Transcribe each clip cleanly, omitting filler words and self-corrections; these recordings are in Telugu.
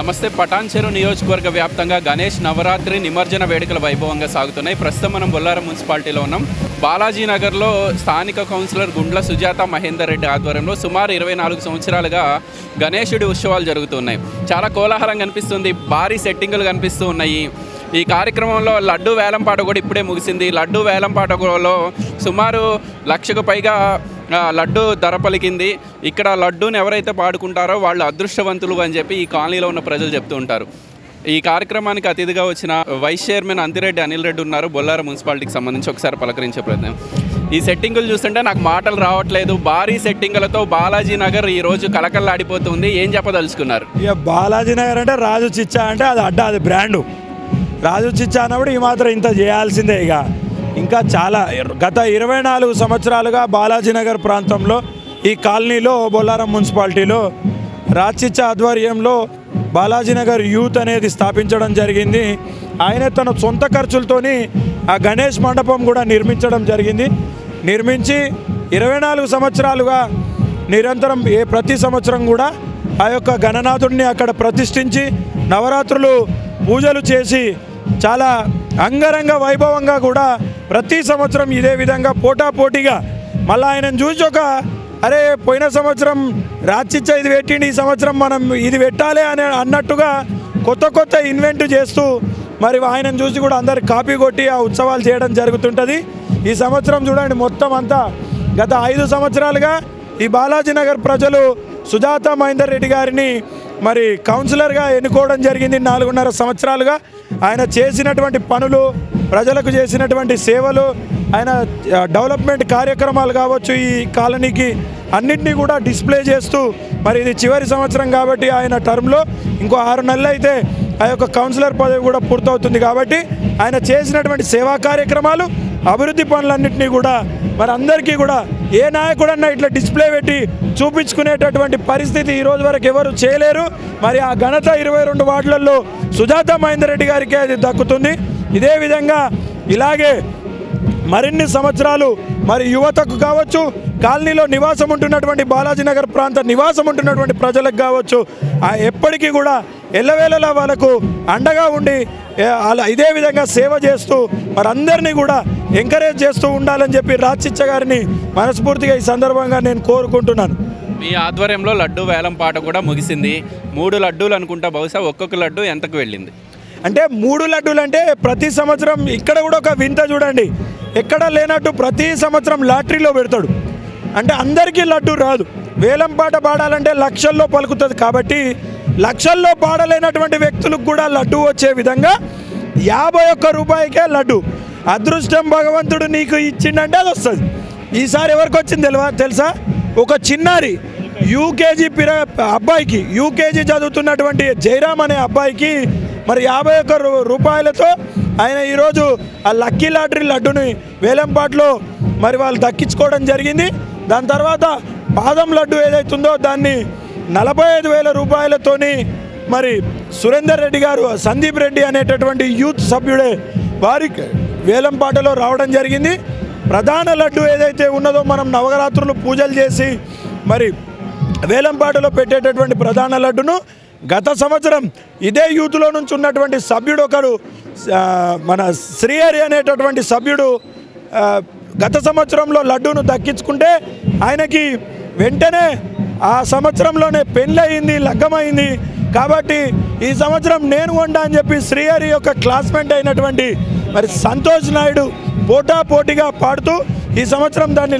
నమస్తే. పటాన్చెరు నియోజకవర్గ వ్యాప్తంగా గణేష్ నవరాత్రి నిమజ్జన వేడుకల వైభవంగా సాగుతున్నాయి. ప్రస్తుతం మనం బొల్లారం మున్సిపాలిటీలో ఉన్నాం. బాలాజీనగర్లో స్థానిక కౌన్సిలర్ గుండ్ల సుజాత మహేందర్ రెడ్డి ఆధ్వర్యంలో సుమారు 24 సంవత్సరాలుగా గణేశుడి ఉత్సవాలు జరుగుతున్నాయి. చాలా కోలాహలంగా కనిపిస్తుంది. భారీ సెట్టింగులు కనిపిస్తూ ఉన్నాయి. ఈ కార్యక్రమంలో లడ్డూ వేలంపాట కూడా ఇప్పుడే ముగిసింది. లడ్డూ వేలంపాటలో సుమారు 1,00,000కు పైగా లడ్డు ధర పలికింది. ఇక్కడ లడ్డూని ఎవరైతే పాడుకుంటారో వాళ్ళు అదృష్టవంతులు అని చెప్పి ఈ కాలనీలో ఉన్న ప్రజలు చెప్తూ ఉంటారు. ఈ కార్యక్రమానికి అతిథిగా వచ్చిన వైస్ చైర్మన్ అంతిరెడ్డి అనిల్ రెడ్డి ఉన్నారు. బొల్లారం మున్సిపాలిటీకి సంబంధించి ఒకసారి పలకరించే ప్రయత్నం. ఈ సెట్టింగులు చూస్తుంటే నాకు మాటలు రావట్లేదు. భారీ సెట్టింగులతో బాలాజీనగర్ ఈరోజు కలకల్లాడిపోతుంది. ఏం చెప్పదలుచుకున్నారు? ఇక బాలాజీనగర్ అంటే రాజు చిచ్చా అంటే అది అడ్డా, అది బ్రాండు. రాజు చిచ్చా అన్నప్పుడు ఈ మాత్రం ఇంత చేయాల్సిందే. ఇంకా చాలా గత 24 సంవత్సరాలుగా బాలాజీనగర్ ప్రాంతంలో ఈ కాలనీలో బొల్లారం మున్సిపాలిటీలో రాచిచ్చ ఆధ్వర్యంలో బాలాజీనగర్ యూత్ అనేది స్థాపించడం జరిగింది. ఆయన తన సొంత ఖర్చులతోని ఆ గణేష్ మండపం కూడా నిర్మించడం జరిగింది. నిర్మించి 24 సంవత్సరాలుగా నిరంతరం ప్రతి సంవత్సరం కూడా ఆ యొక్క గణనాథుడిని అక్కడ ప్రతిష్ఠించి నవరాత్రులు పూజలు చేసి చాలా అంగరంగ వైభవంగా కూడా ప్రతి సంవత్సరం ఇదే విధంగా పోటాపోటీగా మళ్ళీ ఆయనను చూసి అరే పోయిన సంవత్సరం రాచిచ్చ ఇది పెట్టిండి, ఈ సంవత్సరం మనం ఇది పెట్టాలి అని అన్నట్టుగా కొత్త ఇన్వెంట్ చేస్తూ మరి ఆయనను చూసి కూడా అందరు కాపీ కొట్టి ఆ ఉత్సవాలు చేయడం జరుగుతుంటుంది. ఈ సంవత్సరం చూడండి, మొత్తం అంతా గత 5 సంవత్సరాలుగా ఈ బాలాజీనగర్ ప్రజలు సుజాత మహేందర్ రెడ్డి గారిని మరి కౌన్సిలర్గా ఎన్నుకోవడం జరిగింది. 4.5 సంవత్సరాలుగా ఆయన చేసినటువంటి పనులు, ప్రజలకు చేసినటువంటి సేవలు, ఆయన డెవలప్మెంట్ కార్యక్రమాలు కావచ్చు, ఈ కాలనీకి అన్నింటినీ కూడా డిస్ప్లే చేస్తూ మరి ఇది చివరి సంవత్సరం కాబట్టి ఆయన టర్మ్లో ఇంకో 6 నెలలు అయితే ఆ యొక్క కౌన్సిలర్ పదవి కూడా పూర్తవుతుంది. కాబట్టి ఆయన చేసినటువంటి సేవా కార్యక్రమాలు, అభివృద్ధి పనులన్నింటినీ కూడా మరి అందరికీ కూడా ఏ నాయకుడన్నా ఇట్లా డిస్ప్లే పెట్టి చూపించుకునేటటువంటి పరిస్థితి ఈరోజు వరకు ఎవరు చేయలేరు. మరి ఆ ఘనత 22 వార్డులలో సుజాత మహేందర్ రెడ్డి గారికి అది దక్కుతుంది. ఇదే విధంగా ఇలాగే మరిన్ని సంవత్సరాలు మరి యువతకు కావచ్చు, కాలనీలో నివాసం ఉంటున్నటువంటి బాలాజీనగర్ ప్రాంత నివాసం ఉంటున్నటువంటి ప్రజలకు కావచ్చు, ఎప్పటికీ కూడా ఎల్లవేళలా వాళ్ళకు అండగా ఉండి అలా ఇదే విధంగా సేవ చేస్తూ మరి అందరినీ కూడా ఎంకరేజ్ చేస్తూ ఉండాలని చెప్పి రాచిచ్చ గారిని మనస్ఫూర్తిగా ఈ సందర్భంగా నేను కోరుకుంటున్నాను. మీ ఆధ్వర్యంలో లడ్డు వేలం పాట కూడా ముగిసింది. 3 లడ్డూలు అనుకుంటా. బహుశా ఒక్కొక్క లడ్డు ఎంతకు వెళ్ళింది? అంటే 3 లడ్డూలు అంటే ప్రతి సంవత్సరం ఇక్కడ కూడా ఒక వింత చూడండి, ఎక్కడ లేనట్టు ప్రతి సంవత్సరం లాటరీలో పెడతాడు. అంటే అందరికీ లడ్డు రాదు. వేలం పాట పాడాలంటే లక్షల్లో పలుకుతుంది. కాబట్టి లక్షల్లో పాడలేనటువంటి వ్యక్తులకు కూడా లడ్డు వచ్చే విధంగా 51 రూపాయికే లడ్డు. అదృష్టం భగవంతుడు నీకు ఇచ్చిండంటే అది వస్తుంది. ఈసారి ఎవరికి వచ్చింది తెలుసా? ఒక చిన్నారి యూకేజీ అబ్బాయికి, యూకేజీ చదువుతున్నటువంటి జైరామ్ అనే అబ్బాయికి మరి 51 రూపాయలతో ఆయన ఈరోజు ఆ లక్కీ లాటరీ లడ్డుని వేలంపాట్లో మరి వాళ్ళు దక్కించుకోవడం జరిగింది. దాని తర్వాత పాదం లడ్డు ఏదైతుందో దాన్ని 45,000 రూపాయలతోని మరి సురేందర్ రెడ్డి గారు, సందీప్ రెడ్డి అనేటటువంటి యూత్ సభ్యుడే వారికి వేలంపాటలో రావడం జరిగింది. ప్రధాన లడ్డు ఏదైతే ఉన్నదో మనం నవరాత్రులు పూజలు చేసి మరి వేలంపాటలో పెట్టేటటువంటి ప్రధాన లడ్డును గత సంవత్సరం ఇదే యూత్లో నుంచి ఉన్నటువంటి సభ్యుడు ఒకడు, మన శ్రీహరి అనేటటువంటి సభ్యుడు గత సంవత్సరంలో లడ్డూను దక్కించుకుంటే ఆయనకి వెంటనే ఆ సంవత్సరంలోనే పెళ్ళయింది, లగ్గమైంది. కాబట్టి ఈ సంవత్సరం నేను కొంటా అని చెప్పి శ్రీహరి యొక్క క్లాస్మేట్ అయినటువంటి మరి సంతోష్ నాయుడు పోటాపోటీగా పాడుతూ ఈ సంవత్సరం దాన్ని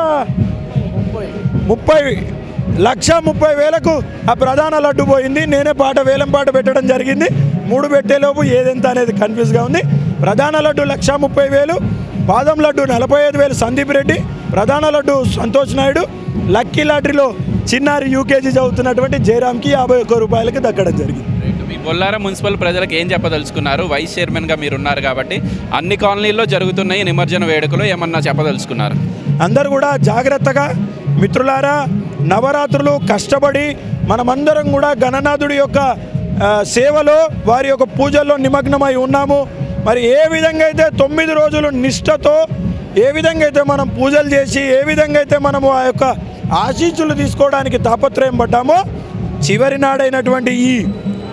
1,30,000కు ఆ ప్రధాన లడ్డు పోయింది. నేనే వేలం పాట పెట్టడం జరిగింది. 3 పెట్టేలోపు ఏదెంత అనేది కన్ఫ్యూజ్గా ఉంది. ప్రధాన లడ్డు 1,30,000, పాదం లడ్డు 45,000 సందీప్ రెడ్డి, ప్రధాన లడ్డు సంతోష్ నాయుడు, లక్కీ లాటరీలో చిన్నారి యూకేజీ చదువుతున్నటువంటి జయరామ్కి 51 రూపాయలకి దక్కడం జరిగింది. మీ బొల్లారం మున్సిపల్ ప్రజలకు ఏం చెప్పదలుచుకున్నారు? వైస్ చైర్మన్గా మీరు ఉన్నారు కాబట్టి అన్ని కాలనీల్లో జరుగుతున్నాయి నిమజ్జన వేడుకలు, ఏమన్నా చెప్పదలుచుకున్నారు? అందరూ కూడా జాగ్రత్తగా మిత్రులారా, నవరాత్రులు కష్టపడి మనమందరం కూడా గణనాథుడి యొక్క సేవలో వారి యొక్క పూజల్లో నిమగ్నమై ఉన్నాము. మరి ఏ విధంగా అయితే 9 రోజులు నిష్ఠతో ఏ విధంగా అయితే మనం పూజలు చేసి ఏ విధంగా అయితే మనము ఆ యొక్క ఆశీస్సులు తీసుకోవడానికి తాపత్రయం పడ్డామో చివరి నాడైనటువంటి ఈ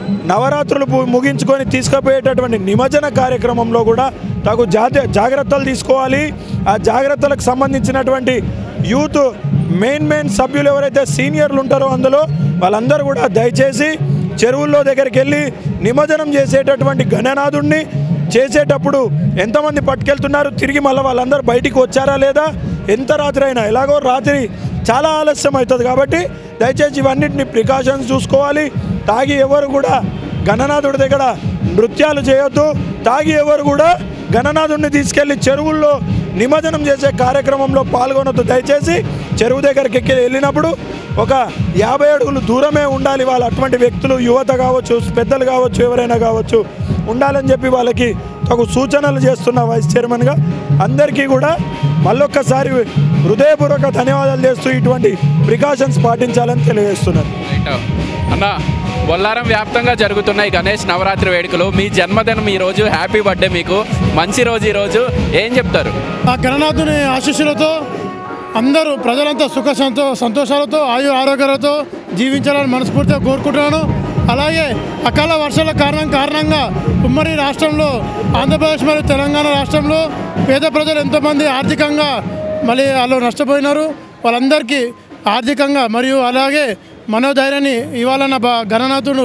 నవరాత్రులు ముగించుకొని తీసుకుపోయేటటువంటి నిమజ్జన కార్యక్రమంలో కూడా తగు జాగ్రత్తలు తీసుకోవాలి. ఆ జాగ్రత్తలకు సంబంధించినటువంటి యూత్ మెయిన్ సభ్యులు ఎవరైతే సీనియర్లు ఉంటారో అందులో వాళ్ళందరూ కూడా దయచేసి చెరువుల్లో దగ్గరికి వెళ్ళి నిమజ్జనం చేసేటటువంటి గణనాథుడిని చేసేటప్పుడు ఎంతమంది పట్టుకెళ్తున్నారు, తిరిగి మళ్ళీ వాళ్ళందరూ బయటికి వచ్చారా లేదా, ఎంత రాత్రి అయినా, ఎలాగో రాత్రి చాలా ఆలస్యం అవుతుంది కాబట్టి దయచేసి ఇవన్నిటిని ప్రికాషన్స్ చూసుకోవాలి. తాగి ఎవరు కూడా గణనాథుడి దగ్గర నృత్యాలు చేయొద్దు. తాగి ఎవరు కూడా గణనాథుడిని తీసుకెళ్లి చెరువుల్లో నిమజ్జనం చేసే కార్యక్రమంలో పాల్గొనొద్దు. దయచేసి చెరువు దగ్గరికి వెళ్ళినప్పుడు ఒక 50 అడుగులు దూరమే ఉండాలి. వాళ్ళు అటువంటి వ్యక్తులు యువత కావచ్చు, పెద్దలు కావచ్చు, ఎవరైనా కావచ్చు ఉండాలని చెప్పి వాళ్ళకి తగు సూచనలు చేస్తున్న వైస్ చైర్మన్గా అందరికీ కూడా మళ్ళొక్కసారి హృదయపూర్వక ధన్యవాదాలు చేస్తూ ఇటువంటి ప్రికాషన్స్ పాటించాలని తెలియజేస్తున్నారు. అన్న, బొల్లారం వ్యాప్తంగా జరుగుతున్నాయి గణేష్ నవరాత్రి వేడుకలు. మీ జన్మదినం ఈరోజు, హ్యాపీ బర్త్డే మీకు, మంచి రోజు ఈరోజు, ఏం చెప్తారు? ఆ గణనాథుని ఆశీస్సులతో అందరూ ప్రజలంతా సంతోషాలతో ఆరోగ్యాలతో జీవించాలని మనస్ఫూర్తిగా కోరుకుంటున్నాను. అలాగే అకాల వర్షాల కారణంగా ఉమ్మడి రాష్ట్రంలో ఆంధ్రప్రదేశ్ మరియు తెలంగాణ రాష్ట్రంలో పేద ప్రజలు ఎంతోమంది ఆర్థికంగా మళ్ళీ వాళ్ళు నష్టపోయినారు. వాళ్ళందరికీ ఆర్థికంగా మరియు అలాగే మనోధైర్యాన్ని ఇవ్వాలన్న గణనాథుడు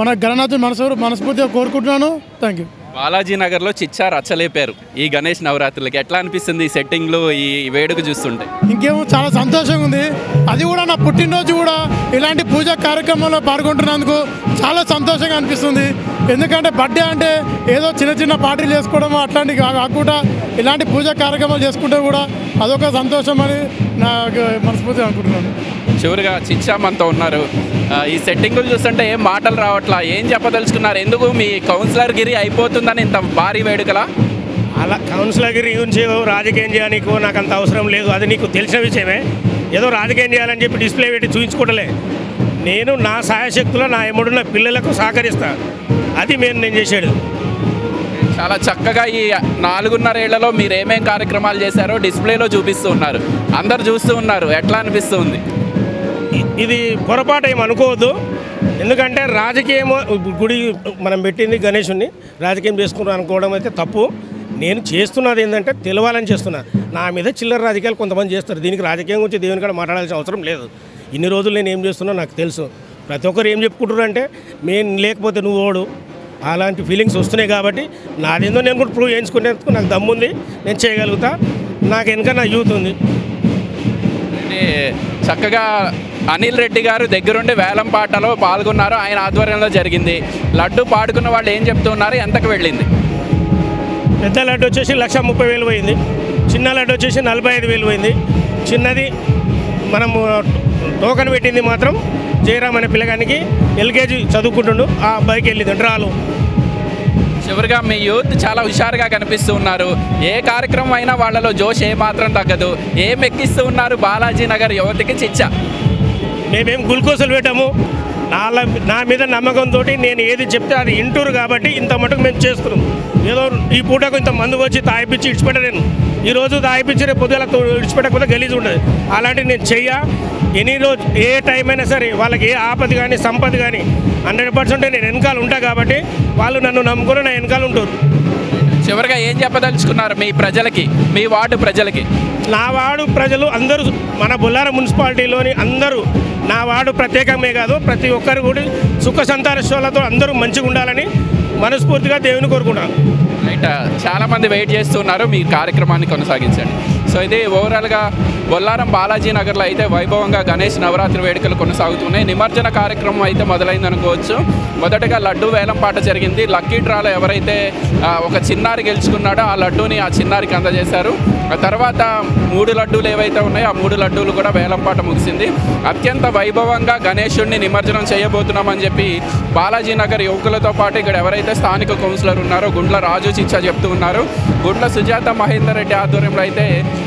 మనస్ఫూర్తిగా కోరుకుంటున్నాను. Thank you. బాలాజీ నగర్లో చిచ్చా రచ్చలేపారు ఈ గణేష్ నవరాత్రులకి. ఎట్లా అనిపిస్తుంది ఈ సెట్టింగ్లు, ఈ వేడుక చూస్తుంటే? ఇంకేమో చాలా సంతోషంగా ఉంది. అది కూడా నా పుట్టినరోజు కూడా ఇలాంటి పూజా కార్యక్రమంలో పాల్గొంటున్నందుకు చాలా సంతోషంగా అనిపిస్తుంది. ఎందుకంటే బర్త్డే అంటే ఏదో చిన్న పార్టీలు చేసుకోవడం అట్లాంటివి కాకుండా ఇలాంటి పూజా కార్యక్రమాలు చేసుకుంటే కూడా అదొక సంతోషం అని నాకు మనస్ఫూర్తిగా అనుకుంటున్నాను. చివరిగా చిచ్చా మనతో ఉన్నారు. ఈ సెట్టింగులు చూస్తుంటే ఏం మాటలు రావట్లా, ఏం చెప్పదలుచుకున్నారు? ఎందుకు మీ కౌన్సిలర్ గిరి అయిపోతుందని ఇంత భారీ వేడుకలా? అలా కౌన్సిలర్ గిరి గురించి రాజకీయం చేయడానికి నాకు అంత అవసరం లేదు. అది నీకు తెలిసిన విషయమే. ఏదో రాజకీయం చేయాలని చెప్పి డిస్ప్లే పెట్టి చూపించుకోవటలే. నేను నా సాయశక్తులో నా ఎముడున్న పిల్లలకు సహకరిస్తా. అది నేను చేసేది. చాలా చక్కగా ఈ 4.5 ఏళ్లలో మీరు ఏమేం కార్యక్రమాలు చేశారో డిస్ప్లేలో చూపిస్తూ ఉన్నారు, అందరు చూస్తూ ఉన్నారు. ఎట్లా అనిపిస్తుంది? ఇది పొరపాటు ఏమి అనుకోవద్దు. ఎందుకంటే రాజకీయం గుడి మనం పెట్టింది గణేశుని రాజకీయం చేసుకున్నాం అనుకోవడం అయితే తప్పు. నేను చేస్తున్నది ఏంటంటే తెలవాలని చేస్తున్నా. నా మీద చిల్లర రాజకీయాలు కొంతమంది చేస్తారు. దీనికి రాజకీయం గురించి దేవుని కూడా మాట్లాడాల్సిన అవసరం లేదు. ఇన్ని రోజులు నేను ఏం చేస్తున్నా నాకు తెలుసు. ప్రతి ఒక్కరు ఏం చెప్పుకుంటారు అంటే నేను లేకపోతే నువ్వు ఓడు, అలాంటి ఫీలింగ్స్ వస్తున్నాయి. కాబట్టి నాదేందో నేను కూడా ప్రూవ్ చేయించుకునేందుకు నాకు దమ్ముంది, నేను చేయగలుగుతా. నాకు వెనక నా యూత్ ఉంది. చక్కగా అనిల్ రెడ్డి గారు దగ్గరుండి వేలం పాటలో పాల్గొన్నారు, ఆయన ఆధ్వర్యంలో జరిగింది. లడ్డు పాడుకున్న వాళ్ళు ఏం చెప్తున్నారు, ఎంతకు వెళ్ళింది? పెద్ద లడ్డు వచ్చేసి 1,30,000 పోయింది, చిన్న లడ్డు వచ్చేసి 45,000 పోయింది. చిన్నది మనము టోకెన్ పెట్టింది మాత్రం జయరామ్ అనే పిల్లగానికి ఎల్కేజీ చదువుకుంటుండు, ఆ అబ్బాయికి వెళ్ళింది డ్రాలు. చివరిగా మీ యూత్ చాలా హుషారుగా కనిపిస్తూ ఉన్నారు. ఏ కార్యక్రమం అయినా వాళ్ళలో జోష్ ఏమాత్రం తగ్గదు. ఏం ఎక్కిస్తూ ఉన్నారు బాలాజీ నగర్ యువతకి చిచ్చా? మేమేం గుల్కోసులు పెట్టాము. నా మీద నమ్మకంతో నేను ఏది చెప్తే అది ఇంటూరు కాబట్టి ఇంత మటుకు మేము చేస్తున్నాం. ఏదో ఈ పూటకు ఇంత మందుకు వచ్చి తాగిపించి ఇడిచిపెట్టలేను. ఈరోజు తాగిపించి రేపు పొద్దుల ఇడిచిపెట్టకపోతే గలీజ్ ఉంటుంది. అలాంటివి నేను చెయ్య. ఎన్ని రోజు ఏ టైం అయినా సరే వాళ్ళకి ఏ ఆపద కానీ సంపద కానీ 100% నేను వెనకాల ఉంటా కాబట్టి వాళ్ళు నన్ను నమ్ముకొని నా వెనకాల ఉంటారు. చివరిగా ఏం చెప్పదలుచుకున్నారు మీ ప్రజలకి, మీ వార్డు ప్రజలకి? నా వార్డు ప్రజలు అందరూ, మన బొల్లారం మున్సిపాలిటీలోని అందరూ, నా వార్డు ప్రత్యేకమే కాదు ప్రతి ఒక్కరు కూడా సుఖ సంతోషాలతో అందరూ మంచిగా ఉండాలని మనస్ఫూర్తిగా దేవుని కోరుకుంటాను. రైట్, చాలామంది వెయిట్ చేస్తున్నారు, మీ కార్యక్రమాన్ని కొనసాగించండి. సో ఇది ఓవరాల్గా బొల్లారం బాలాజీ నగర్లో అయితే వైభవంగా గణేష్ నవరాత్రి వేడుకలు కొనసాగుతున్నాయి. నిమజ్జన కార్యక్రమం అయితే మొదలైంది అనుకోవచ్చు. మొదటగా లడ్డు వేలం పాట జరిగింది. లక్కీ డ్రాలో ఎవరైతే ఒక చిన్నారి గెలుచుకున్నాడో ఆ లడ్డూని ఆ చిన్నారికి అందజేశారు. ఆ తర్వాత 3 లడ్డూలు ఏవైతే ఉన్నాయో ఆ 3 లడ్డూలు కూడా వేలం పాట ముగిసింది. అత్యంత వైభవంగా గణేశుడిని నిమజ్జనం చేయబోతున్నామని చెప్పి బాలాజీ నగర్ యువకులతో పాటు ఇక్కడ ఎవరైతే స్థానిక కౌన్సిలర్ ఉన్నారో గుండ్ల రాజు చిచ్చా చెప్తూ ఉన్నారు. గుండ్ల సుజాత మహేందర్ రెడ్డి ఆధ్వర్యంలో అయితే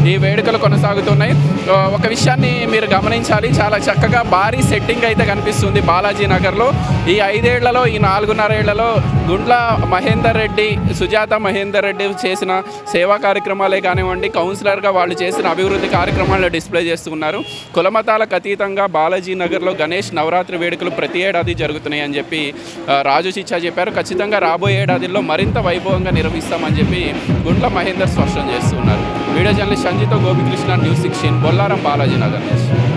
ఈ వేడుకలు కొనసాగుతున్నాయి. ఒక విషయాన్ని మీరు గమనించాలి, చాలా చక్కగా భారీ సెట్టింగ్ అయితే కనిపిస్తుంది బాలాజీ నగర్లో. ఈ 5 ఏళ్లలో, ఈ 4.5 ఏళ్లలో గుండ్ల మహేందర్ రెడ్డి, సుజాత మహేందర్ రెడ్డి చేసిన సేవా కార్యక్రమాలే కానివ్వండి, కౌన్సిలర్గా వాళ్ళు చేసిన అభివృద్ధి కార్యక్రమాలను డిస్ప్లే చేస్తున్నారు. కులమతాలకు అతీతంగా బాలాజీ నగర్లో గణేష్ నవరాత్రి వేడుకలు ప్రతి ఏడాది జరుగుతున్నాయి అని చెప్పి రాజు చిచ్చా చెప్పారు. ఖచ్చితంగా రాబోయే ఏడాదిలో మరింత వైభవంగా నిర్వహిస్తామని చెప్పి గుండ్ల మహేందర్ స్పష్టం చేస్తున్నారు. వీడియో జర్నలిస్ట్ సంజితో గోపికృష్ణ, న్యూస్ 16, బొల్లారం, బాలాజీ నగర్.